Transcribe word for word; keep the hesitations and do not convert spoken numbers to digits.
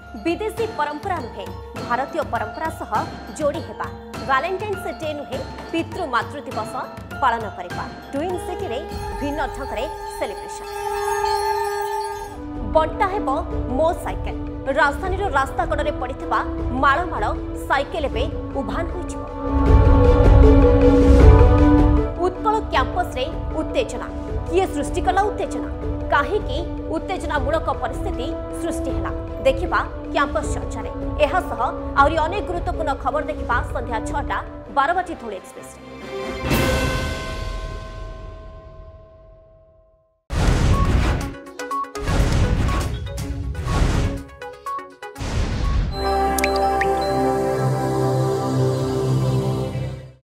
विदेशी परंपरा नुहे भारतीय परंपरा सह जोड़ी हेबा वैलेंटाइन्स डे नुहे पितृ मातृ दिवस पालन करबा ट्विन सिटी रे भिन्न ढंगरे सेलिब्रेशन बंटा हेबो मो साइकेल राजधानी रो रास्ता कड़े पड़िथिबा माळ माळ साइकेल बे उभान होइछो उत्कल कैंपस रे उत्तेजना किए सृष्टि कला उत्तेजना कहीं उत्तेजनामूलक परिस्थिति सृष्टि है देखा कैंपस चर्चा रे एहा सह आउरी अनेक गुरुत्वपूर्ण खबर देखा संध्या छटा बारवाटी धूली एक्सप्रेस।